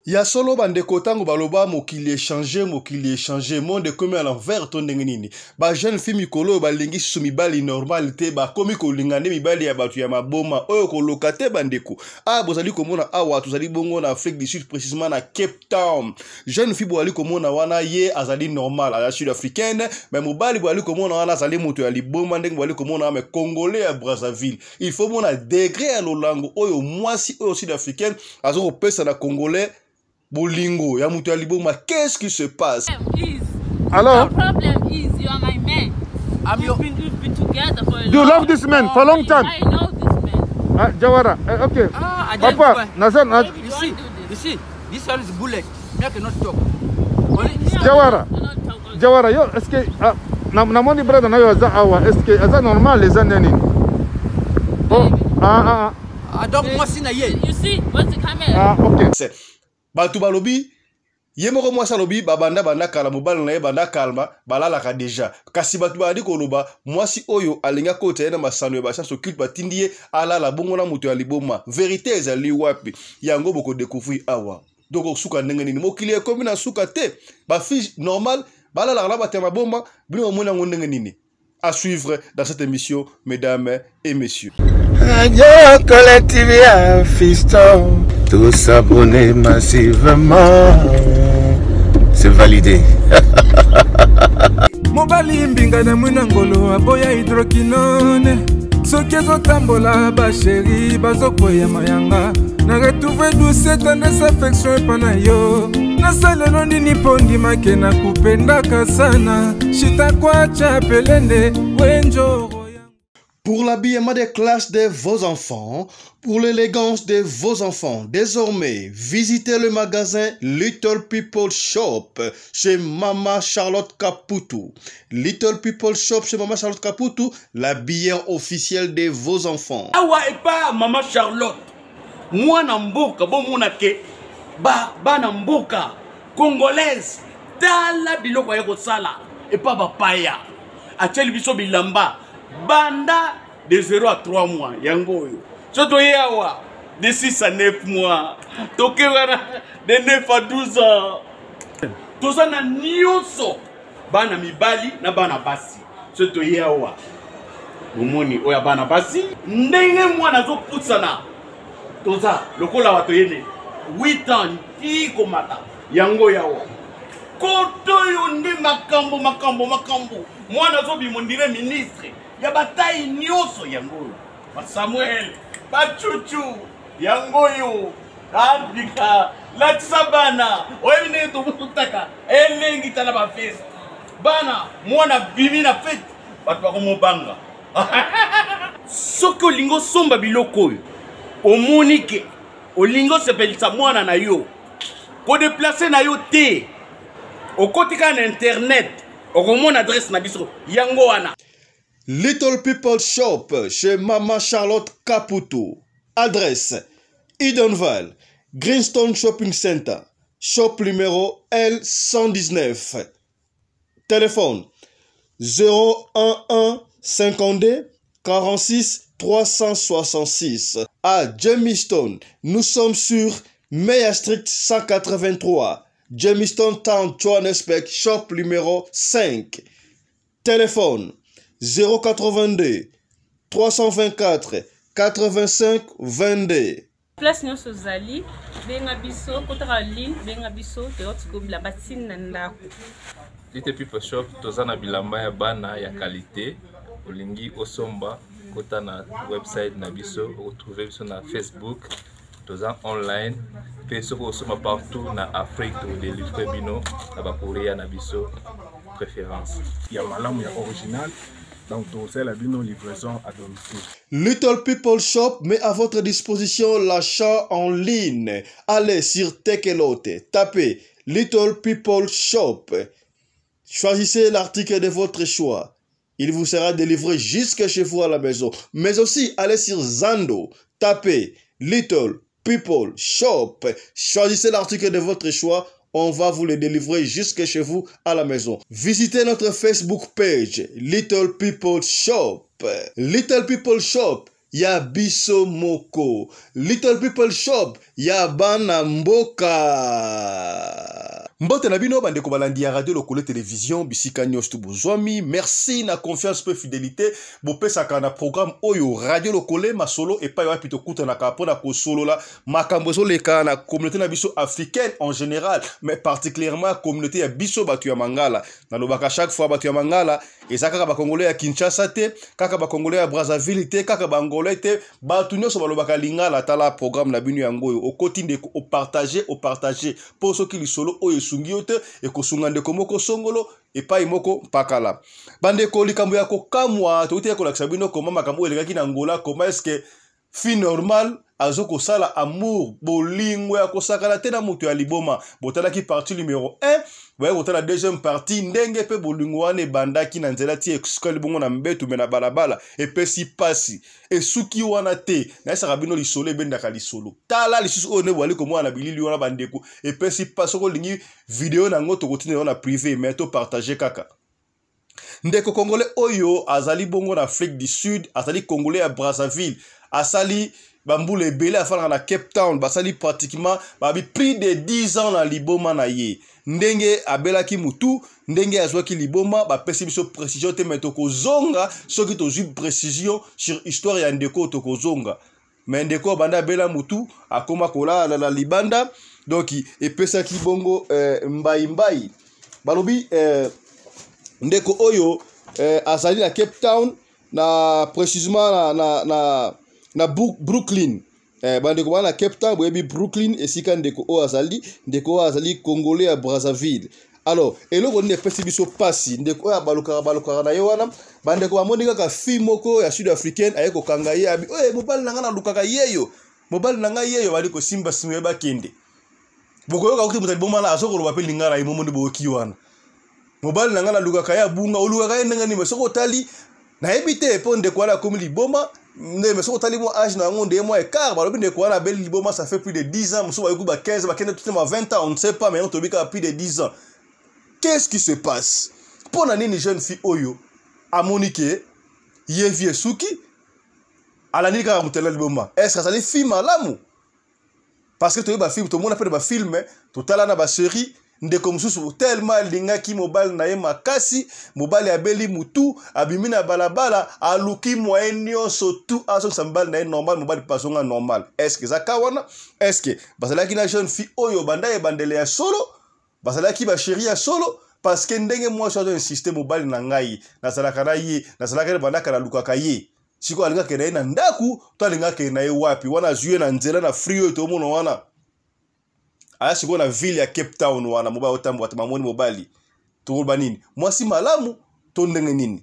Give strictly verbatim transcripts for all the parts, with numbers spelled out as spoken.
Ya solo bandeko tango baloba mokili échanger mokili échanger monde comme à l'envers to ndenge nini ba jeune fille mikolo balingi su mibali normal te ba komi ko lingane mibali ya batu ya maboma oyo ko lokate bandeko ah bozali komona awa tozali bongo na Afrique du Sud précisément na Cape Town jeune fille boali komona wana ye azali normal à la sud africaine mais mobali boali komona wana azali moto ya liboma ndenge boali komona mais congolais à Brazzaville il faut mona degré à lolango oyo mwasi oyo sud africaine azo pesa na congolais Bolingo, ya mutu ya liboma, qu'est-ce qui se passe? Alors? The problem is you are my man. I'm your... been, we've been together for a You long love this man for a long time? I know this man. Ah, Jawara, uh, okay. Ah, I Papa, Nazan, uh, you see, you see, this one is bullet. I cannot talk. Jawara, Jawara, yo, est-ce que, ah, na na moni brother na yo aza awa, est-ce que aza normal les années? Oh, ah, ah, ah. Donc moi si na ye. You see, what's the camera? Ah, okay. Batu balobi yemoko mwasa lobi babanda banda kala mobali na ye banda kalma balala ka deja kasi batu badi koloba mwasi oyo alinga kote na masano ba chance occulte batindie ala la bongo na muto ya liboma vérité ezali wapi yango boko découvrir awa donc suka ndenge nini mokili e komi na suka te ba fille normal balala la batema bomba bino mona ndenge nini à suivre dans cette émission mesdames et messieurs. Radio Collective Fiston, tous s'abonner massivement, c'est validé. Mobali mbinga na munangolo aboya hydroquinone, soki ezotambola ba chéri bazokoya mayanga, na retrouver douce tendresse affection epana yo, nasalelo nini po ndimake na kupendaka sana, shitakwacha pelende wenjo. Pour l'habillement des classes de vos enfants, pour l'élégance de vos enfants, désormais, visitez le magasin Little People Shop chez Mama Charlotte Caputo. Little People Shop chez Mama Charlotte Caputo, l'habillement officiel de vos enfants. Awa et pas Mama Charlotte. Moi namboka, bon monake, ba ba namboka, congolaise, tala biloko ya kosala et pas bapaya. Acheli biso bilamba. Banda de zéro à trois mois, yango yo. Soto yawa de six à neuf mois. Toke wana de neuf à douze ans. Toza na nyonso. Bana mibali na bana basi. Soto yawa. Momoni oya bana basi. Ndenge mwana zo putsana. Toza lokola wato yene. huit ans ti komata. Yango yawa. Koto yo ndi makambo makambo makambo. Mwana zo bimondire ministre. Ya bataille nyoso yango ba Samuel ba Chuchu yango yo andika la sabana oyine to mutaka elengi tala ba fest bana mwana bimi na fete batu ba komobanga soko lingo somba biloko yo omonike olingo sepelisa mwana na yo ko déplacer na yo te okotika na internet okomona adresse na biso yango wana. Little People Shop chez Mama Charlotte Caputo. Adresse Edenval, Greenstone Shopping Center, shop numéro L cent dix-neuf. Téléphone zéro un un cinquante-deux quarante-six trois cent soixante-six. À Jamestown, nous sommes sur Meyer Street cent quatre-vingt-trois. Jamestown Town, Johannesburg, shop numéro cinq. Téléphone zéro quatre-vingt-deux trois cent vingt-quatre quatre-vingt-cinq vingt-deux. Place nyonso zali benga biso kotaka li benga biso te otikobila batine na ndako. Little People Shop tozana bilamba ya bana ya qualité olingi osomba kota na website na biso retrouver biso na Facebook toza online pe soko osoma partout na Afrique to délivrer bino na ba Korea na biso préférence ya malamu ya original. Donc, c'est la livraison à domicile. Little People Shop met à votre disposition l'achat en ligne. Allez sur Tekelote, tapez Little People Shop. Choisissez l'article de votre choix. Il vous sera délivré jusque chez vous à la maison. Mais aussi, allez sur Zando, tapez Little People Shop. Choisissez l'article de votre choix. On va vous le délivrer jusque chez vous à la maison. Visitez notre Facebook page, Little People Shop. Little People Shop, ya biso moko. Little People Shop ya bana mboka. Mbote na bino bande ko balandi ya radio lokolo télévision bisika nyos tu bozwami. Merci na confiance pe fidélité bo pesaka na programme oyo radio lokole masolo et pa yo apito kuta na kapona ko solo la makambo zo leka na communauté na biso africaine en général mais particulièrement communauté ya biso batu ya Mangala. Na lobaka chaque fois batu ya Mangala ezaka ba congolais ya Kinshasa te, kaka ba congolais ya Brazzaville te, kaka ba angolais te, batu nyos ba lobaka lingala tala programme na bino yango yo o kotinde ko partager o partager pour ceux qui li solo oyo sungiote et ko sungande ko moko songolo et pa imoko pakala. Bande ko likambo ya ko kamwa to te ko lakisa bino ko mama kambo eleka ki na Angola comment est-ce que fi normal azoko sala amour bolingo ya ko sakala te na mutu ya liboma botala ki partie numéro un ouais botala deuxième partie ndenge pe bolingo wane bandaki na nzela ti ekskole bongo na mbetu mena balabala et pe si pasi et suki wana te na saka bino lisolo benda ka lisolo tala lisusu one wali ko mwana bilili wana bandeko et pe si pasi ko lingi vidéo na ngoto kotina na privé mais to partager kaka. Ndeko congolais oyo azali bongo na Afrique du Sud, azali congolais à Brazzaville, asali bamboule belé afala na Cape Town, basali pratiquement babi plus de dix ans na liboma na ye. Ndenge abelaki mutu, ndenge azwaki liboma, ba pesi biso précision te metoko zonga, soki to zui précision sur histoire ya ndeko toko zonga. Mais ndeko banda bela mutu akoma kola la, la libanda, donc e pesaki bongo euh, mbai mbai. Balobi euh, ndeko oyo eh, azali na Cape Town na précisément na na na, na Brooklyn eh, bandeko wana Cape Town boyebi Brooklyn esika ndeko o azali ndeko azali congolais à Brazzaville. Alors eloko ne pesi biso pasi ndeko ya baluka baluka na yo wana bandeko bamonika ka fi moko ya sud africaine ayeko kanga ye abi oye mobali nanga na lukaka yeyo mobali nanga yeyo bali ko simba simwe bakende bokoyoka kuti mutali bomala azoko lo bapeli ngara imomo ndi boki wana mobali nanga na lukaka ya bunga oluka nanga ni mesoko tali na ebite po ndeko ala komi liboma ne mesoko tali mo âge na ngonde mo écart balobi ndeko ala beli liboma ça fait plus de dix ans muso ba yukuba quinze ba kende tout ma vingt ans on ne sait pas mais on tobika plus de dix ans. Qu'est-ce qui se passe? Pour nani ni jeune fille oyo a monique ye vie suki ala ni ka mutela liboma est-ce que ça les films malamu parce que to ba film to mona pe ba film to tala na ba série ndeko mususu tellement lingaki mobile na ye makasi mobile abeli mutu abimina balabala aluki moyenyo sotu aso sambal na ye normal mobile pasonga normal. Est-ce que ça kawana est-ce que basalaki na jeune fille oyo banda e bandele ya solo basalaki ba chérie ya solo parce que ndenge moi je dois insister mobile na ngai na salaka na ye na salaka banda kala lukaka ye siko alinga kena na ndaku to alinga kena ye wapi wana zuye na nzela na free to mono wana aya siko na ville ya Cape Town wana mobile otambo atamamoni mobile to banini mwasi malamu to ndenge nini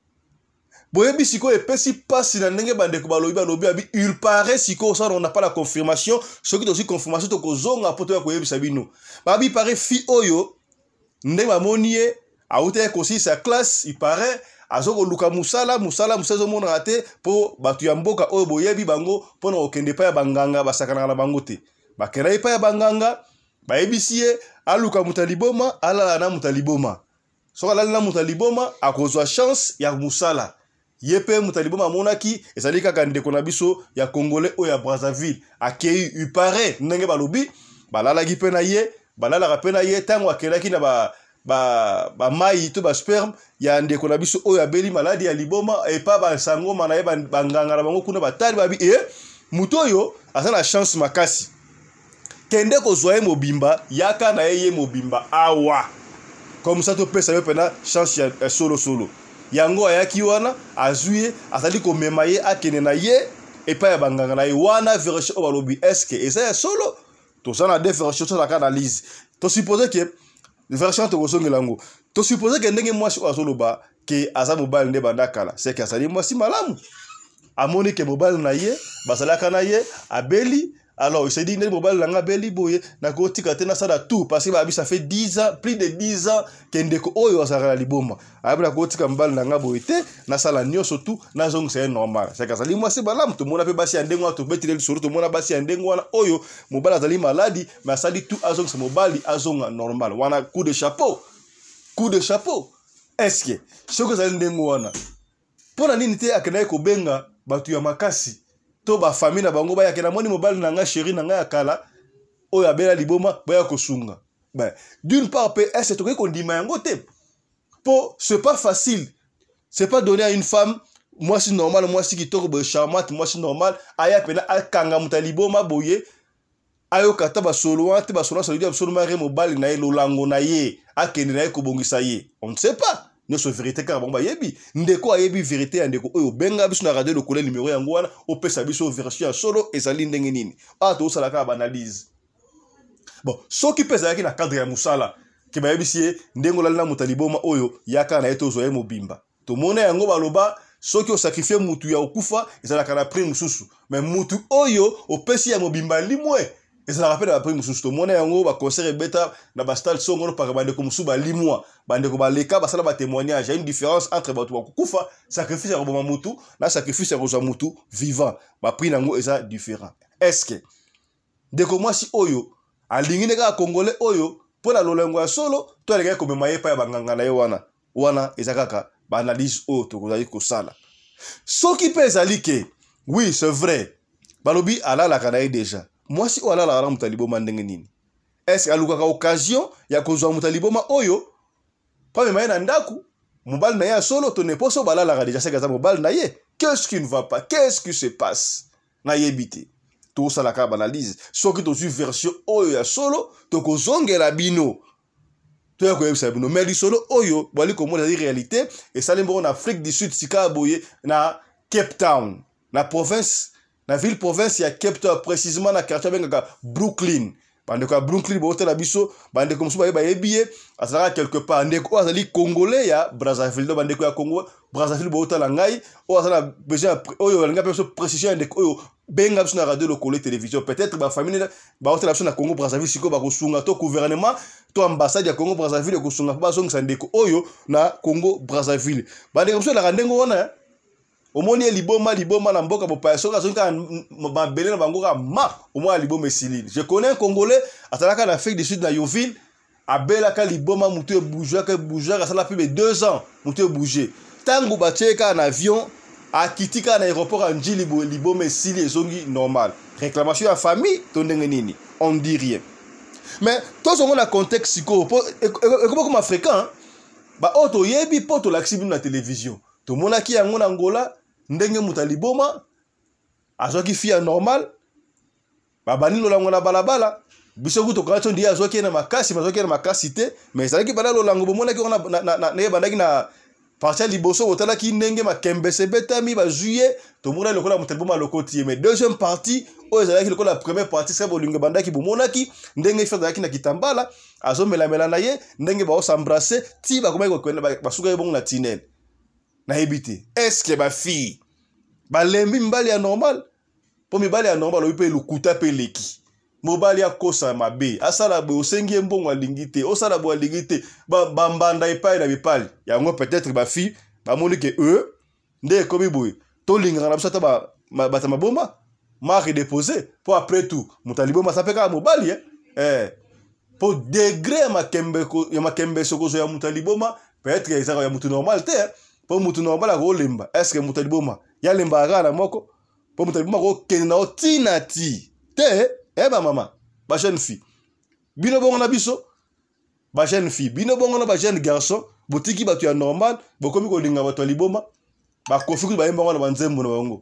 boyebi siko epesi pasi na ndenge bandeko balobi balobi abi il paraît siko ça on n'a pas la confirmation ce qui aussi confirmation to kozonga poto ya koyebisa bino babi paraît fi oyo ndenge bamonie auté kosi sa classe il paraît azoko luka musala musala musazo mona raté po batu ya mboka oyo boyebi bango pona okende pa ya banganga basakana na bango te bakena pa ya banganga bayebisie aluka mutaliboma ala na mutaliboma so ala na mutaliboma akozwa chance ya musala yepe mutaliboma monaki ezali kaka ndeko na biso ya congolais o ya Brazzaville akei il paraît ndenge balobi balala gi pe na ye balala ka pe na ye tango akelaki na ba ba ba mai to ba sperme ya ndeko na biso o ya beli maladi ya liboma e pa ba sango mana ye banganga na bango kuna batali babi e mutoyo azana chance makasi kende ko zoye mobimba yaka na ye mobimba awa comme ça to pesa yo pena chance ya solo solo yango ayaki wana azuye azali ko memaye akene na ye et pa ya banganga na ye wana version balobi est-ce que esa ya solo to sana de version to la analyse to supposer que version to kosongela ngo to supposer que ndenge mwasi o azoloba ke aza mobile nde bandakala c'est que azali mwasi malamu amoni ke mobile na ye basalaka na ye abeli. Alors, il s'est dit, mobile langa beli boye, na ko tika tena sada tout, parce que bah, ça fait dix ans, plus de dix ans, qu'endeko oyo asara liboma. Après, ko tika mbal langa boye te, na sala nyoso tout, na zong c'est normal. C'est que ça li moi c'est balam, tout le monde a fait basi andengo, tout le monde sur tout le monde a basi andengo, oyo, mobile azali maladi, mais ça dit tout azong c'est mobile, azong normal. Wana coup de chapeau, coup de chapeau. Est-ce que, ce que ça andengo wana, pour la nini te akena ko benga, batu ya makasi. to ba famille na bango ba ya kena moni mobile na nga chéri na nga ya kala oyo abela liboma ba ya kosunga. Ben d'une part P S c'est to ko ndima yango te. Po c'est pas facile. C'est pas donner à une femme moi c'est normal moi c'est qui toko charmante moi c'est normal aya pena akanga mutaliboma boye ayo kata ba solo ante ba solo ça veut dire absolument re mobile na ye lolango na ye akende na ye ko bongisa ye. On ne sait pas. Ne so vérité car bon ba yebi ndeko ayebi vérité ya ndeko oyo benga biso na radio le coller numéro yango wana opesa biso version solo ezali ndenge nini ah to sala ka analyse bon so ki pesa yaki na cadre ya musala ke ba yebi sie ndengo la na mutaliboma oyo yaka na yeto zo ye mobimba to mona yango baloba soki o sacrifier mutu ya okufa ezala kana prime mususu mais mutu oyo opesi ya mobimba limwe ezala rappel la prime mususu to mona yango ba concert beta na ba style songo par bande ko musu ba limwa bande ko ba leka ba sala ba témoignage. Il y a une différence entre ba to kufa sacrifice ya roboma mutu na sacrifice ya roza mutu vivant ba prix nango eza différent. Est-ce que de comment si oyo alingi neka congolais oyo pour la lolengo ya solo to alinga ko memaye pa ya banganga na ye wana wana ezakaka ba analyse o to kozali ko sala soki pesa like oui c'est vrai balobi ala la kana déjà moi si ala la mutaliboma ndenge nini est-ce aluka ka occasion ya kozwa mutaliboma oyo pa memaye na ndaku mobile na ye solo to ne poso bala la déjà c'est que ça mobile na ye qu'est-ce qui ne va pas qu'est-ce qui se passe na yebité to sala ka ba analyse soki to su version oyo ya solo to kozongela bino to ya koyebisa bino mais lisolo oyo bali komona di réalité et ça lembo en Afrique du Sud sika boye na Cape Town na province na ville province ya Cape Town précisément na quartier benga Brooklyn bande ko Brooklyn bo hôtel biso bande ko musu ba yebiye asala quelque part ndeko azali congolais ya Brazzaville do bande ko ya Congo Brazzaville bo hôtel ngai o asala besoin oyo nga peso précision ndeko oyo benga biso na radio lokole télévision peut-être ba famille ba hôtel biso na Congo Brazzaville siko ba kosunga to gouvernement to ambassade ya Congo Brazzaville ko sunga ba zonga ndeko oyo na Congo Brazzaville bande ko biso la ndengo wana omoni liboma liboma na mboka bopa soka zonga mabele na bango ka ma omwa liboma esili. Je connais un Congolais atalaka na Afrique du Sud na Yoville abela ka liboma mutu bouger ka bouger ka sala plus de deux ans mutu bouger tango bacheka en avion a kitika na aéroport en Njili liboma esili ezongi normal réclamation à famille to ndenge nini on dit rien mais tous on a contexte siko comme africain ba auto yebi poto l'axi na télévision to mona ki yango na Angola ndenge mutaliboma azoki fia normal babani lolango na balabala biso kuto kacho ndi azoki na makasi mazoki na makasi te mais ezalaki bala lolango bomona ki ona na na ne bandaki na partia liboso otala ki ndenge makembe sebetami ba juillet to mona lokola mutaliboma lokoti mais deuxième partie o ezalaki lokola première partie c'est bolinga bandaki bomona ki ndenge fezalaki na kitambala azomela mela na ye ndenge ba osembrasser ti ba komeka ko ba suka ye bongo na tinel na ebité est-ce que ba fille ba lembi mbali ya normal po mibali ya normal oyipe lukuta pe leki mobali ya kosa mabe asala bo osengi mbongo alingite osala bo alingite ba bambanda epai na bipali yango peut-être ba fille ba moni que eux nde komi boy to linga na bisata ba bata mabomba marque déposer pour après tout mutaliboma sapeka mobali eh eh pour degré makembe ya makembe sokozo ya mutaliboma peut-être que ça ya mutu normal te pour mutu normal a rolemba est-ce que mutaliboma ya lemba na moko pour mutaliboma ko kenna otinati te eh ba mama ba jeune fille bino bongo na biso ba jeune fille bino bongo na ba jeune garçon botiki batu ya normal bokomi ko linga batu liboma ba kofiku ba yemba na banzembo na bango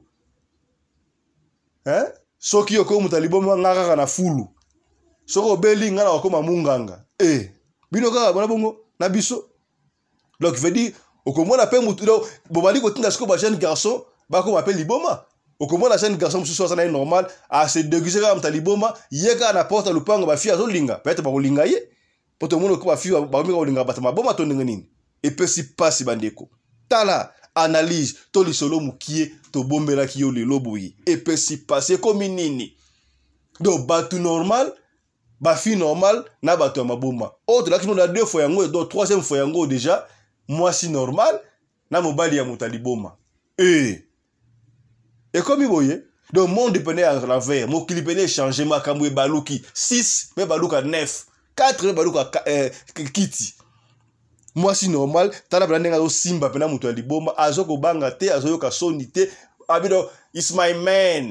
hein soki yoko mutaliboma ngaka na fulu soko beli ngana wakoma munganga eh bino kaka bona bongo na biso donc veut dire okomona pe mutu bobali ko tinda siko ba jeune garçon ba ko m'appelle liboma okomona jeune garçon mususu sana normal a se déguiser comme taliboma yeka na porte lupango ba fille azolinga peut-être ba kolinga ye poto mono ko ba fille ba ko linga ba maboma to ndenge nini et pe si passe bandeko tala analyse to lisolo mukie to bombela ki yo lelo boyi et pe si passe comme nini do batu normal ba fille normal na batu ya maboma autre là qui nous a deux fois yango do troisième fois yango déjà moi si normal na mobali ya mutaliboma eh et comme il voyait le monde dépendait à l'envers mon clip venait changer ma kamwe baluki six mais baluka neuf quatre baluka euh, kiti moi si normal tala blandenga zo simba pena mutaliboma azoko banga te azoyoka sonité abido is my man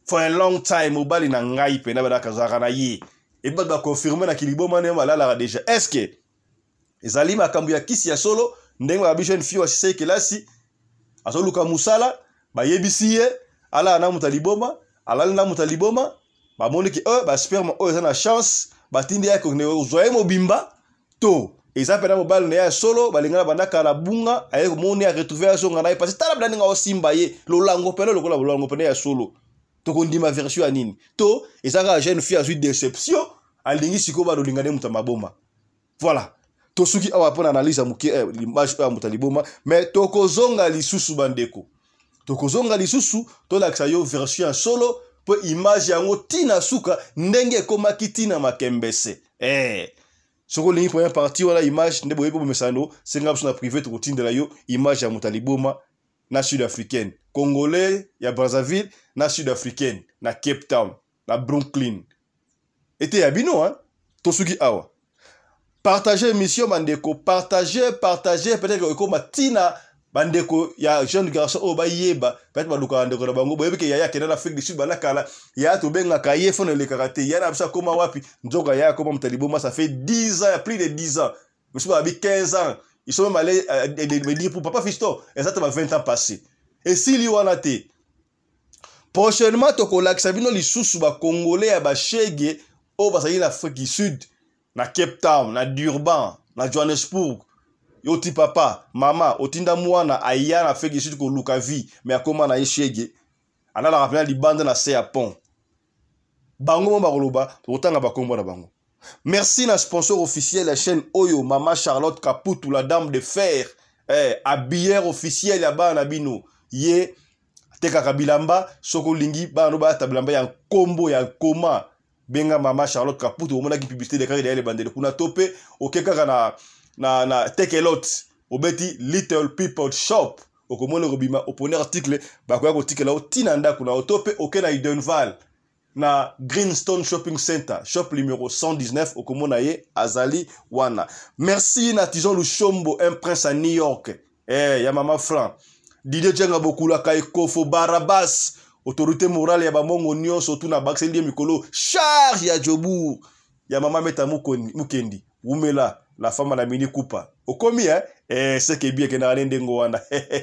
for a long time mobali na ngai pe na ba kazaka na ye et ba ba confirmer na kiliboma ne malala déjà est-ce que ezali makambo ya kisi ya solo ndenge ba jeune fille wa sise kelasi asoluka musala ba yebisi ye ala na mutaliboma ala na mutaliboma ba moni ki oh ba sperme oh ça na chance ba tindi ya ko ne ozoye mobimba to eza pena mobali na ya solo balingana bandaka na bunga aye moni a retrouver aso ngana parce tala blandinga osimba ye lolango pena lokola lolango pena ya solo to kondima version ya nini to eza ka jeune fille a eu déception alingi siko ba lingane mutamaboma voilà to suki awa pona analyse muke l'image ya mutaliboma mais to kozonga lisusu bandeko to kozonga lisusu to laksa yo version ya solo po image yango tina suka ndenge koma kitina makembese eh soko lingi première partie wala image ndebo yebo mesano senga na privé to kotindela yo image ya mutaliboma na sud-africaine congolais ya Brazzaville na sud-africaine na Cape Town na Brooklyn était ya bino hein to suki awa partager émission bandeko partager partager peut-être que matina bandeko ya jeune garçon o ba yeba peut-être baluka ndeko na bango boyebike ya ya kena Afrique du Sud banakala ya to benga kaye fona le karaté ya na bisa koma wapi nzoka ya koma mutaliboma ça fait dix ans plus de dix ans monsieur ba quinze ans ils sont même allés me dire pour papa Fisto exactement vingt ans passés et si li wana te prochainement to kolak sabino li susu ba congolais ba chege o ba sa Afrique du Sud na Cape Town na Durban na Johannesburg yoti papa mama otinda mwana aya na Afrique du Sud ko luka vie mais akoma na yeshege ana la rappeler libanda na se pont bango mo bakoloba otanga bakombo na bango. Merci na sponsor officiel la chaîne Oyo Mama Charlotte Kaputu la dame de fer eh habillère officiel ya bana bino ye teka kabilamba soko lingi bana ba tabilamba ya kombo ya koma benga Mama Charlotte Kaputu omona ki publicité de carrière les bandele kuna topé okeka na na na tekelot obeti Little People Shop okomona robima opone article ba kwa ko tikela otina nda kuna otope okena Idenval na Greenstone Shopping Center shop numéro cent dix-neuf okomona ye azali wana. Merci na Tison Lushombo un prince à New York eh ya mama Fran Didier Tchenga Bokula kai Kofo Barabas autorité morale ya bamongo nyonso tuna bakselie mikolo charge ya Jobour ya mama Meta Mukendi Umela la femme à la mini coupa okomi hein eh c'est que bien que na ndengo wana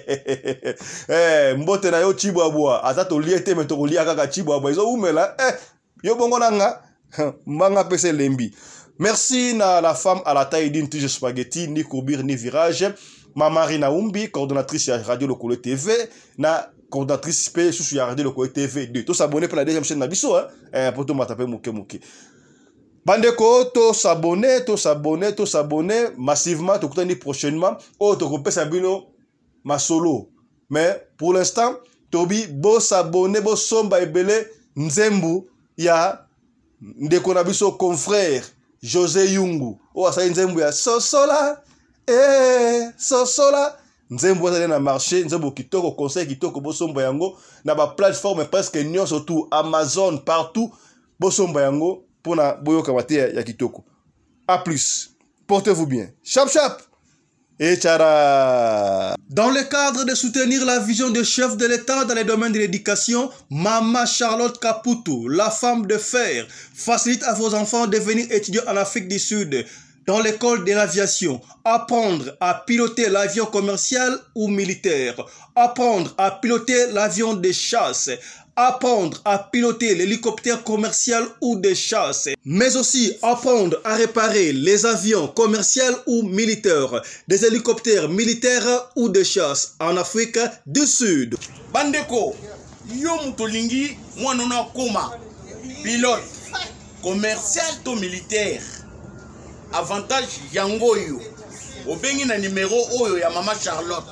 eh mbote na yo chibwabwa atato liete meto lia kaka chibwabwa izo umela eh yo bongo nanga mbanga pese lembi. Merci na la femme à la taille d'une tige spaghetti ni courbure ni virage Mama Rina Umbi coordonnatrice à Radio Lokolo T V na coordonnatrice P sous ya Radio Lokolo T V deux to s'abonner pour la deuxième chaîne na biso hein eh pour to matape muke muke bandeko to s'abonner to s'abonner to s'abonner massivement to kutani prochainement o to kopesa bino ma solo mais pour l'instant tobi bo s'abonner bo somba ebele nzembu ya ndeko na biso confrère José Yungu o asa nzembu ya sosola eh sosola nzembu asa na marché nzembu kitoko conseil kitoko bo somba yango na ba plateforme presque nyonso surtout Amazon partout bo somba yango pour na boyoka matia ya kitoko. A plus, portez-vous bien. Chap chap et tchara. Dans le cadre de soutenir la vision des chefs de l'État dans les domaines de l'éducation, Mama Charlotte Kaputu, la femme de fer, facilite à vos enfants de devenir étudiants en Afrique du Sud dans l'école de l'aviation, apprendre à piloter l'avion commercial ou militaire, apprendre à piloter l'avion de chasse, apprendre à piloter l'hélicoptère commercial ou de chasse, mais aussi apprendre à réparer les avions commerciaux ou militaires, des hélicoptères militaires ou de chasse en Afrique du Sud. Bandeko, yo mutolingi mwanona koma pilote commercial to militaire. Avantage yango yo. Obengi na numéro oyo ya Mama Charlotte.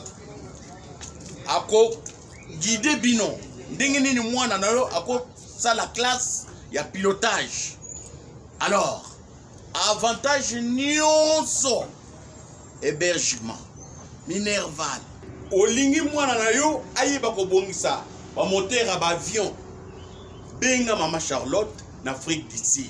Ako guide bino. Ndenge nini mwana na yo ako sa la classe ya pilotage. Alors, avantage nyonso hébergement Minerval. Olingi mwana na yo ayeba ko bongisa ba moteur ba avion. Benga Mama Charlotte na Afrique du Sud.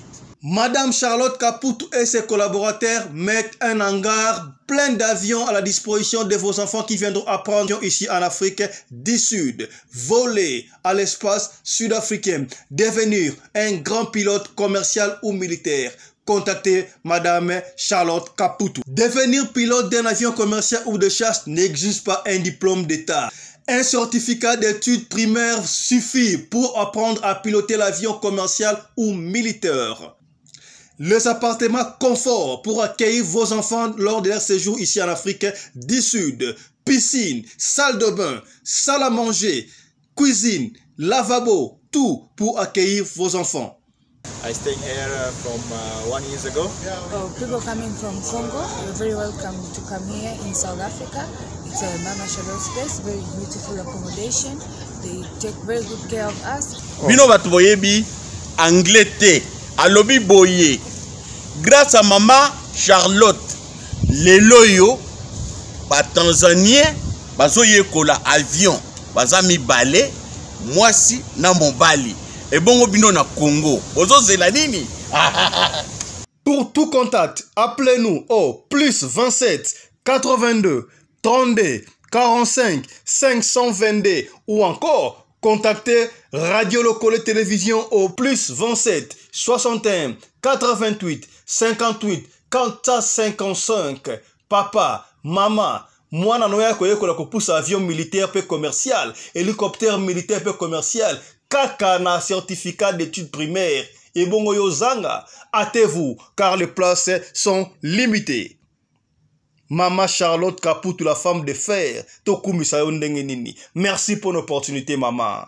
Madame Charlotte Caputo et ses collaborateurs mettent un hangar plein d'avions à la disposition de vos enfants qui viendront apprendre ici en Afrique du Sud, voler à l'espace sud-africain, devenir un grand pilote commercial ou militaire. Contactez Madame Charlotte Caputo. Devenir pilote d'un avion commercial ou de chasse n'exige pas un diplôme d'État. Un certificat d'études primaires suffit pour apprendre à piloter l'avion commercial ou militaire. Les appartements confort pour accueillir vos enfants lors de leur séjour ici en Afrique du Sud. Piscine, salle de bain, salle à manger, cuisine, lavabo, tout pour accueillir vos enfants. I stayed here uh, from uh, one years ago. Oh, people coming from Congo, you're very welcome to come here in South Africa. It's a Mama Charlotte space, very beautiful accommodation. They take very good care of us. Bino batu boyebi anglais te, alobi boye. Grâce à Mama Charlotte, lelo yo ba Tanzanien bazoye kola avion, bazami balé, mwasi na mobali. Et bon bino na Congo. Bozo zelanini. Pour tout contact, appelez-nous au plus vingt-sept quatre-vingt-deux trente-deux quarante-cinq cinq cent vingt-deux ou encore contactez Radio Lokole Télévision au plus vingt-sept soixante et un quatre-vingt-huit cinquante-huit quarante cinquante-cinq. Papa, maman, moi nanoya koyekola kopusa avion militaire peu commercial, hélicoptère militaire peu commercial, kaka na certificat d'études primaires. Et bon yozanga, hâtez-vous car les places sont limitées. Mama Charlotte Caputo, la femme de fer, Tokumi Sayondengenini. Merci pour l'opportunité, maman.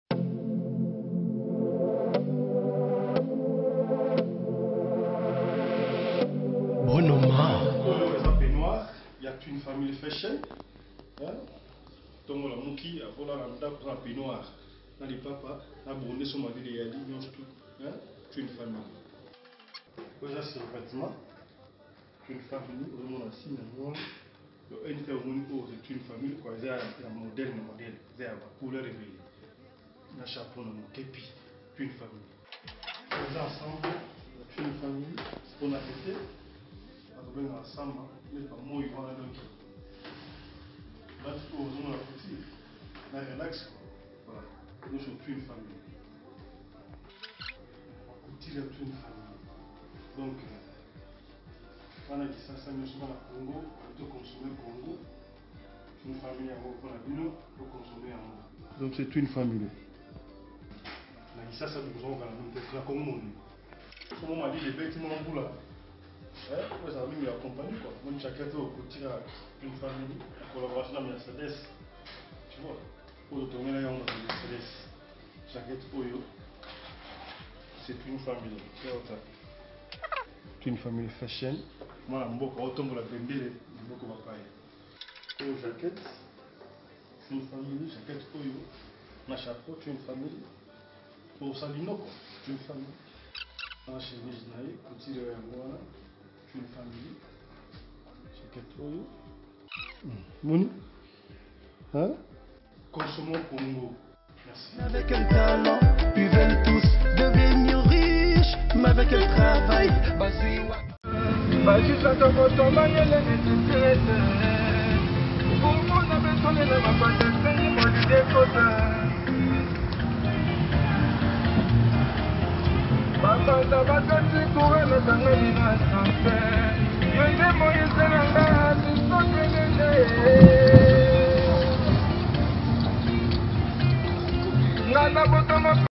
Bonoma. Il y a une famille fashion. Donc la mouki a volé la dame pour peignoir. Dans les papas, la bonne son mari de Yali, non tout. C'est une famille. Voilà, c'est le bâtiment. Une famille, on a six millions. Une famille, c'est une famille, quoi. C'est un modèle, un modèle. C'est un couleur réveillée. Un chapeau, un képi. Une famille. On est ensemble. Une famille. On a fait. On est ensemble. Mais pas moi, ils vont à l'autre. Là, tu peux oser la petite. Là, relax. Voilà. Nous sommes une famille. On tire une famille. Donc, on a dit ça, ça nous sommes à Congo, on doit consommer Congo. Une famille à Congo, on doit consommer en Congo. Donc c'est une famille. On a dit ça, ça nous sommes à la Congo. Comme on m'a dit, les bâtiments en bout là. Ouais, ça m'a mis accompagné quoi. Même chacun au côté d'une famille, en collaboration avec Mercedes. Tu vois, pour le tourner là, on a Mercedes. Chacun au yo. C'est une famille. C'est une famille fashion. Moi, je suis en train de vendre beaucoup de papier. Une jaquette, c'est une famille, jaquette Oyo. Ma chapeau, c'est une famille. Pour Salino, c'est une famille. Ma chemise, c'est une famille. Jaquette Oyo. Moni? Hein? Consommons Congo. Merci. Avec un talent, ils veulent tous devenir riches. Mais avec un travail, Bazoua. Bajisa tokoto manyele netitirete Kumona betone na mapata sengi modi dekota Bambanda batati kure na tangani na sanse Yende moyese na nga sisoke nende Ngana botomo